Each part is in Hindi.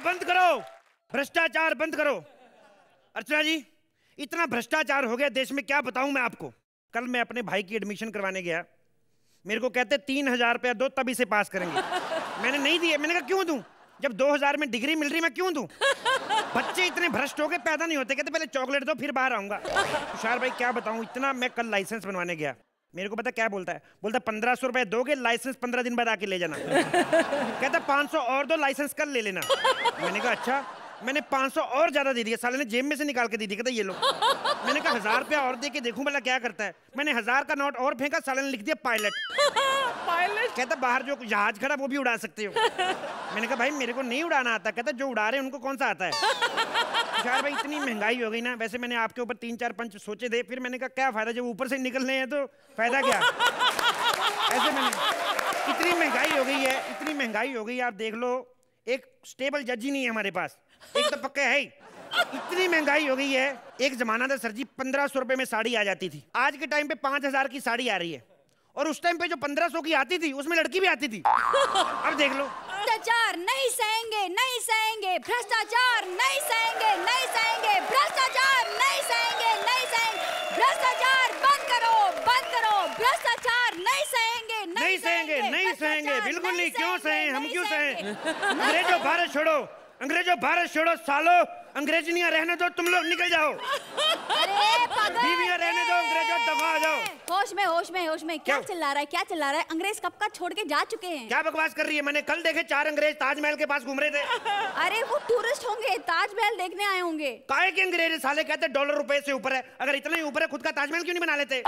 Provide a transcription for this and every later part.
बंद करो, भ्रष्टाचार बंद करो। अर्चना जी, इतना भ्रष्टाचार हो गया देश में, क्या बताऊं मैं आपको। कल मैं अपने भाई की एडमिशन करवाने गया, मेरे को कहते 3000 रुपया दो तब इसे पास करेंगे। मैंने नहीं दिए, मैंने कहा क्यों दूं, जब 2000 में डिग्री मिल रही मैं क्यों दूं। बच्चे इतने भ्रष्ट हो के पैदा नहीं होते, कहते पहले चॉकलेट दो फिर बाहर आऊंगा। तुषार भाई क्या बताऊं, इतना। मैं कल लाइसेंस बनवाने गया, मेरे को पता क्या बोलता है, बोलता 1500 रुपए दोगे, लाइसेंस 15 दिन बाद आके ले जाना। कहता 500 और दो, लाइसेंस कल ले लेना। मैंने कहा अच्छा। मैंने 500 और ज्यादा दे दिया, साले ने जेब में से निकाल के दे दिया, कहता ये लो। मैंने कहा 1000 रुपया और दे के देखूं भला क्या करता है। मैंने 1000 का नोट और फेंका, साले ने लिख दिया पायलट। पायलट कहता बाहर जो जहाज खड़ा वो भी उड़ा सकते हो। मैंने कहा भाई मेरे को नहीं उड़ाना आता। कहता जो उड़ा रहे हैं उनको कौन सा आता है। यार भाई इतनी महंगाई हो गई ना। वैसे मैंने आपके ऊपर 3-4 पंच सोचे थे, फिर मैंने कहा क्या फायदा, जब ऊपर से निकलने हैं तो फायदा क्या। ऐसे मैंने, इतनी महंगाई हो गई है, इतनी महंगाई हो गई है, आप देख लो एक स्टेबल जज ही नहीं है हमारे पास, एक तो पक्का है ही। इतनी महंगाई हो गई है। एक जमाना था सर जी 1500 रुपए में साड़ी आ जाती थी, आज के टाइम पे 5000 की साड़ी आ रही है, और उस टाइम पे जो 1500 की आती थी उसमें लड़की भी आती थी। अब देख लो। भ्रष्टाचार नहीं सहेंगे, नहीं सहेंगे, भ्रष्टाचार नहीं सहेंगे, नहीं सहेंगे, भ्रष्टाचार नहीं सहेंगे, नहीं सहेंगे, भ्रष्टाचार बंद करो, बंद करो, भ्रष्टाचार नहीं सहेंगे, नहीं सहेंगे, नहीं सहेंगे, बिल्कुल नहीं। क्यों सहें, हम क्यों सहें। अंग्रेजों भारत छोड़ो, अंग्रेजों भारत छोड़ो सालो। अंग्रेजनियां रहने दो, तुम लोग निकल जाओ। अरे पागल, बीवियां रहने दो, अंग्रेजों दफा हो जाओ। होश में, होश में, होश में। क्या चिल्ला रहा है, क्या चिल्ला रहा है। अंग्रेज कब का छोड़ के जा चुके हैं। क्या बकवास कर रही है। मैंने कल देखे 4 अंग्रेज ताजमहल के पास घूम रहे थे। अरे वो टूरिस्ट होंगे, ताजमहल देखने आए होंगे। काहे के अंग्रेज, साले कहते डॉलर रुपए से ऊपर है। अगर इतना ही ऊपर है खुद का ताजमहल क्यों नहीं बना लेते।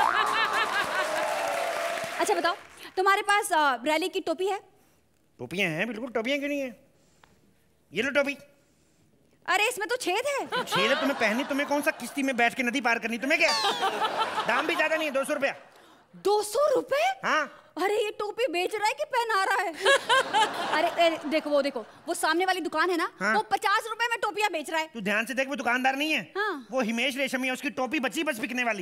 अच्छा बताओ, तुम्हारे पास रैली की टोपी है। टोपियां हैं, बिल्कुल। टोपियां क्यों नहीं है। ये लो टोपी। अरे इसमें तो छेद है। छेद है, तुम्हें पहनी, तुम्हें कौन सा किश्ती में बैठ के नदी पार करनी, तुम्हें क्या। दाम भी ज्यादा नहीं है, 200 रुपया। 200 रुपए। हाँ। अरे ये टोपी बेच रहा है कि पहना रहा है। अरे देखो वो, देखो वो सामने वाली दुकान है ना। हाँ? वो 50 रुपए में टोपियां बेच रहा है। तू ध्यान से देख, वो दुकानदार नहीं है। हाँ? वो हिमेश रेशमी है, उसकी टोपी बची बस बिकने वाली।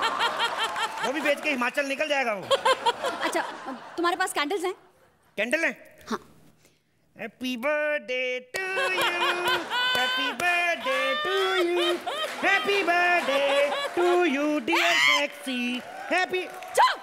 वो भी बेच के हिमाचल निकल जाएगा वो। अच्छा तुम्हारे पास कैंडल्स हैं। कैंडल है। हाँ। Happy birthday to you, happy birthday to you, happy birthday to you dear sexy, happy. चुप,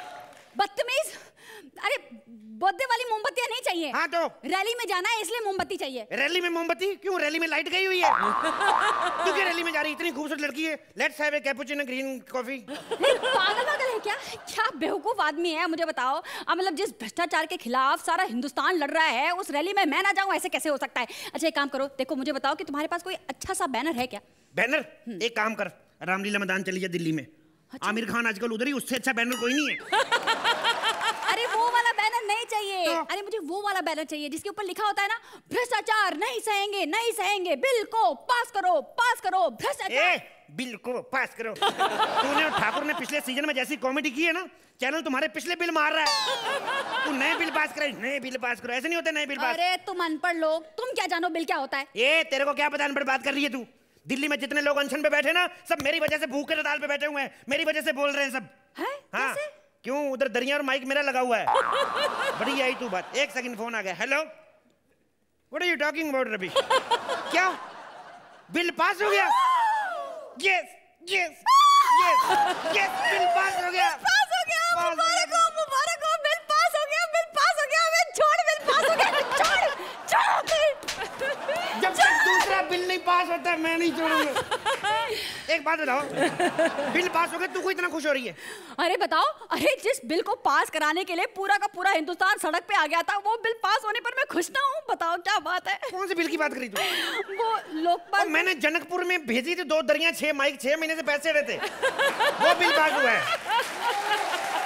बदतमीज। अरे बर्थडे वाली मोमबत्तियां नहीं चाहिए। हाँ तो रैली में जाना है इसलिए मोमबत्ती चाहिए। रैली में मोमबत्ती क्यों, रैली में लाइट गई हुई है। तू क्या रैली में जा रही, इतनी खूबसूरत लड़की है। Let's have a cappuccino green coffee. पागल है क्या, क्या बेवकूफ आदमी है। मुझे बताओ, अब मतलब जिस भ्रष्टाचार के खिलाफ सारा हिंदुस्तान लड़ रहा है, उस रैली में मैं ना जाऊं, ऐसे कैसे हो सकता है। अच्छा एक काम करो, देखो मुझे बताओ कि तुम्हारे पास कोई अच्छा सा बैनर है क्या। बैनर, एक काम कर, रामलीला मैदान चली जा दिल्ली में। अच्छा? आमिर खान आजकल उधर ही, उससे अच्छा बैनर कोई नहीं है। अरे वो वाला बैनर नहीं चाहिए। तो? अरे मुझे वो वाला बैनर चाहिए जिसके ऊपर लिखा होता है ना, भ्रष्टाचार नहीं सहेंगे, नहीं सहेंगे, बिल को पास करो, पास करो, भ्रष्टाचार। बिल को पास करो। तूने और ठाकुर ने पिछले सीजन में जैसी कॉमेडी की है ना, चैनल तुम्हारे पिछले बिल मार रहा है। तू नए बिल पास करे, नए बिल पास करो, ऐसे नहीं होते नए बिल पास। अरे तुम अनपढ़ लोग, तुम क्या जानो बिल क्या होता है। तेरे को क्या पता, अनपढ़ बात कर रही है तू। दिल्ली में जितने लोग अनशन पे बैठे ना, सब मेरी वजह से भूखे हड़ताल पे बैठे हुए हैं, मेरी वजह से बोल रहे हैं सब। है? हाँ कैसे? क्यों, उधर दरिया और माइक मेरा लगा हुआ है। बड़ी आई तू बात। एक सेकंड, फोन आ गया। Hello, what are you talking about Ravi. क्या बिल पास हो गया। Yes yes yes yes, bill pass हो गया, पास हो गया। मुबारक हो, मुबारक हो, बिल पास हो गया, बिल पास हो गया। मैं छोड़, बिल पास हो गया, छोड़ छोड़। जब तक दूसरा बिल नहीं पास होता मैं नहीं छोड़ूंगा। एक बात बताओ, बिल पास हो गया, तू को इतना खुश हो रही है। अरे बताओ, अरे जिस बिल को पास कराने के लिए पूरा का पूरा हिंदुस्तान सड़क पे आ गया था, वो बिल पास होने पर मैं खुश ना हूँ। बताओ क्या बात है। कौन से बिल की बात करी तू। वो लोकपाल, मैंने जनकपुर में भेजी थी 2 दरिया 6 माइक, 6 महीने से पैसे रहते, वो बिल पास हुआ है।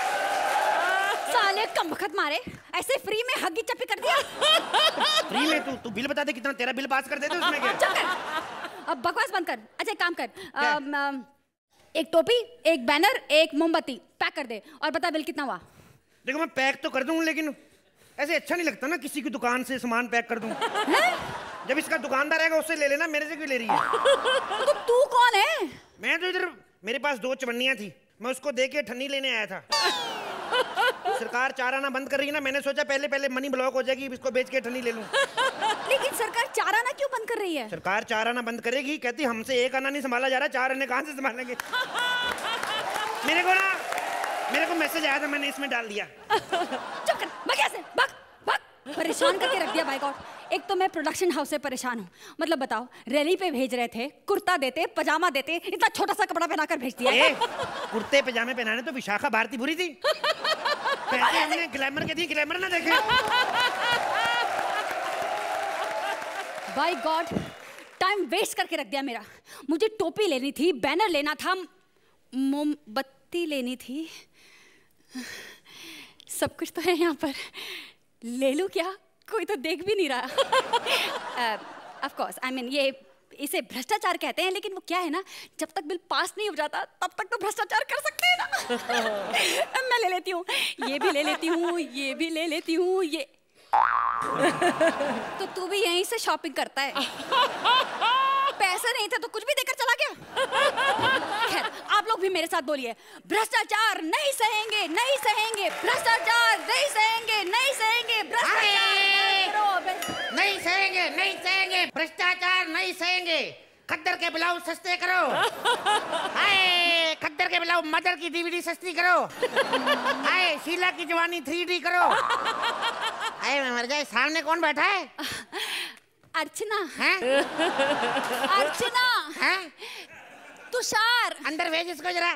साले कमबख्त मारे, ऐसे फ्री में हग्गी चप्पी कर दिया। फ्री में तू बिल बता दे कितना, तेरा बिल पास कर देते उसमें क्या। चल कर, अब बकवास बंद कर। अच्छा एक काम कर, एक टोपी, एक बैनर, एक मोमबत्ती पैक कर दे और बता बिल कितना हुआ। देखो मैं पैक तो कर दूं, लेकिन ऐसे अच्छा नहीं लगता ना किसी की दुकान से सामान पैक कर दूं। जब इसका दुकानदार आएगा उससे ले लेना, मेरे से क्यों ले रही है। तो तू कौन है। मैं तो इधर, मेरे पास 2 चवन्नियां थी, मैं उसको दे के ठन्नी लेने आया था। सरकार चाराना बंद कर रही है ना, मैंने सोचा पहले मनी ब्लॉक हो जाएगी, इसको बेच के ठन्नी ले लूं। लेकिन सरकार चाराना रही है? सरकार 4 आना बंद करेगी, कहती हमसे 1 आना नहीं संभाला जा रहा, 4 आने कहां से संभालेंगे। मेरे को मैसेज आया था, मैंने इसमें डाल दिया। चुप कर, भाग यहाँ से, भाग भाग। परेशान करके रख दिया भाई गॉड। एक तो मैं प्रोडक्शन हाउस से परेशान हूँ। मतलब बताओ, रैली पे भेज रहे थे, कुर्ता देते, पजामा देते, इतना छोटा सा कपड़ा पहनाकर भेज दिया। कुर्ते पजामे पहनाने तो विशाखा भारती बुरी थी। पहले हमने ग्लैमर के थी, ग्लैमर ना देखे। बाय गॉड, टाइम वेस्ट करके रख दिया मेरा। मुझे टोपी लेनी थी, बैनर लेना था, मोमबत्ती लेनी थी, सब कुछ तो है यहाँ पर। ले लूं क्या? कोई तो देख भी नहीं रहा। ऑफ कोर्स, आई मीन ये इसे भ्रष्टाचार कहते हैं, लेकिन वो क्या है ना, जब तक बिल पास नहीं हो जाता तब तक तो भ्रष्टाचार कर सकते हैं ना। मैं ले लेती हूँ, ये भी ले लेती हूँ, ये भी ले लेती हूँ, ये। तो तू भी यहीं से शॉपिंग करता है? पैसे नहीं थे तो कुछ भी देकर चला गया। खैर, आप लोग भी मेरे साथ बोलिए, भ्रष्टाचार नहीं सहेंगे, नहीं सहेंगे, भ्रष्टाचार नहीं सहेंगे, नहीं सहेंगे, भ्रष्टाचार नहीं सहेंगे, नहीं सहेंगे, भ्रष्टाचार नहीं सहेंगे। खद्दर के ब्लाउज सस्ते करो। हाय, खद्दर के ब्लाउज मदर की डीवीडी सस्ती करो। हाय, शीला की जवानी 3D करो। हाय, मैं मर जाए। सामने कौन बैठा है? अर्चना हैं? अर्चना हैं? तुषार, अंदर भेज इसको जरा।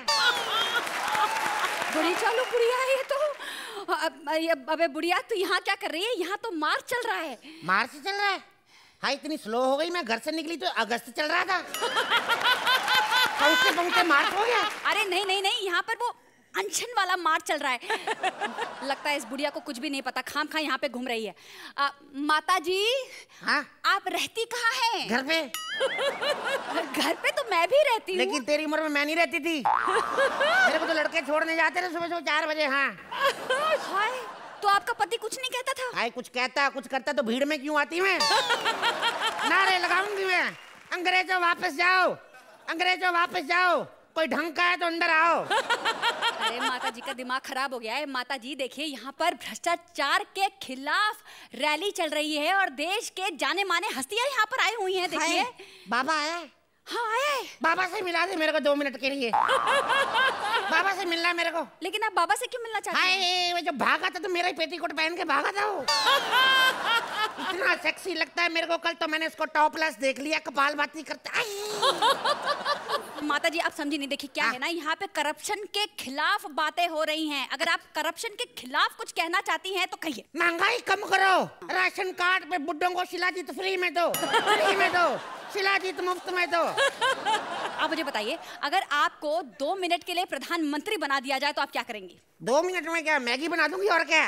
बड़ी चालू बुढ़िया है ये तो। अबे बुढ़िया, तू यहाँ क्या कर रही है? यहाँ तो मार्च चल रहा है। मार्च चल रहा है? हाँ, इतनी स्लो हो गई, मैं घर से निकली तो अगस्त चल रहा था। पहुंचते मार्च हो गया। अरे नहीं नहीं नहीं, यहाँ पर वो अनशन वाला मार्च चल रहा है। लगता है इस बुढ़िया को कुछ भी नहीं पता, खाम खा यहाँ पे घूम रही है। माता जी, हाँ? आप रहती कहाँ हैं? घर पे। घर पे तो मैं भी रहती हूँ। लेकिन तेरी उम्र में मैं नहीं रहती थी। मेरे को तो लड़के छोड़ने जाते थे सुबह 4 बजे। हाँ। हाय, तो आपका पति कुछ नहीं कहता था? हाय, कुछ कहता, कुछ करता तो भीड़ में क्यों आती मैं? नारे लगाऊंगी मैं, अंग्रेजों वापस जाओ, अंग्रेजों वापस जाओ, कोई ढंग का है तो अंदर आओ। अरे माता जी का दिमाग खराब हो गया है। माता जी देखिए, यहाँ पर भ्रष्टाचार के खिलाफ रैली चल रही है और देश के जाने माने हस्तियां यहाँ पर आई हुई हैं। देखिए, बाबा आया। हाँ आया है। बाबा से मिला दे मेरे को 2 मिनट के लिए। बाबा से मिलना है मेरे को। लेकिन आप बाबा से क्यों मिलना चाहते हैं? हाय, वो जो भागा था तो मेरा ही पेटीकोट पहन के भागा था वो। इतना सेक्सी लगता है मेरे को। कल तो मैंने इसको टॉपलेस देख लिया, कपालभाती करता। माता जी आप समझी नहीं। देखिए क्या है ना, यहाँ पे करप्शन के खिलाफ बातें हो रही हैं। अगर आप करप्शन के खिलाफ कुछ कहना चाहती हैं तो कहिए। महंगाई कम करो, राशन कार्ड पे बुड्ढों को शिलाजीत फ्री में दो, फ्री में दो, शिलाजीत मुफ्त में दो। आप मुझे बताइए, अगर आपको 2 मिनट के लिए प्रधानमंत्री बना दिया जाए तो आप क्या करेंगी? 2 मिनट में क्या मैगी बना दूंगी और क्या?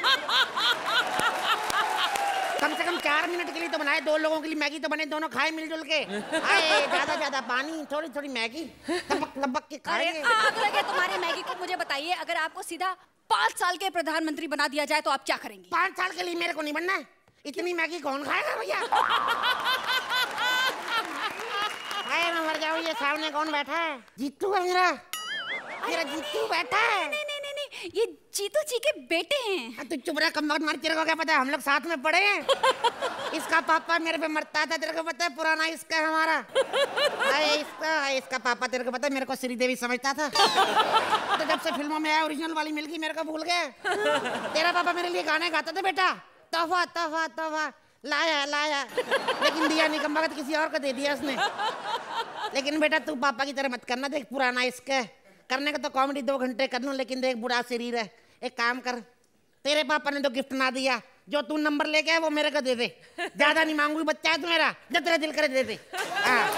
कम से कम 4 मिनट के लिए तो बनाए, 2 लोगों के लिए मैगी तो बने, दोनों खाए मिलजुल के। आए, ज्यादा पानी, थोड़ी थोड़ी मैगी, लपक के खाएंगे। आग लगे तुम्हारी मैगी को। मुझे बताइए, अगर आपको सीधा 5 साल के प्रधानमंत्री बना दिया जाए तो आप क्या करेंगी? 5 साल के लिए मेरे को नहीं बनना है। इतनी मैगी कौन खाएगा भैया? हाय, मैं मर जाऊं। ये सामने कौन बैठा है? जीतू है मेरा जीतू बैठा है। नहीं नहीं नहीं, ये जीतू जी के बेटे हैं। तू चुप रहा, कम मत। तेरे को क्या पता है, हम लोग साथ में पढ़े हैं। इसका पापा मेरे पे मरता था, तेरे को पता है? पुराना इसका है हमारा। इसका पापा तेरे को पता है, मेरे को श्रीदेवी समझता था। तो जब से फिल्मों में आया, ओरिजिनल वाली मिल गई, मेरे को भूल गया। तेरा पापा मेरे लिए गाने गाता था बेटा, तोहफा तोहफा तोहफा, लाया लाया, लेकिन दिया नहीं, कम वक्त किसी और को दे दिया उसने। लेकिन बेटा तू पापा की तरह मत करना। देख पुराना इसका करने का तो कॉमेडी 2 घंटे कर लूं, लेकिन देख बुढ़ा शरीर है। एक काम कर, तेरे पापा ने तो गिफ्ट ना दिया, जो तू नंबर लेके आए वो मेरे को दे दे। ज्यादा नहीं मांगूंगी, बच्चा है तू मेरा, जब तेरा दिल करे दे दे। हाँ।